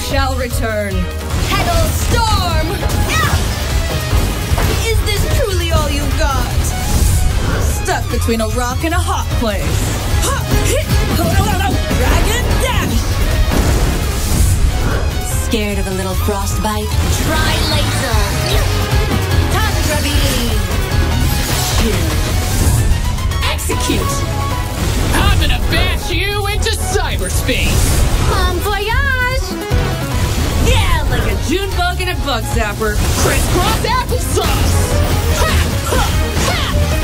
shall return. Petal storm! Is this truly all you've got? Stuck between a rock and a hot place. Dragon dash! Scared of a little frostbite? Try laser! Tundra beam! Execute! I'm gonna bash you into cyberspace! Bon voyage! Yeah, like a June bug and a bug zapper. Crisscross applesauce! Ha! Ha! Ha!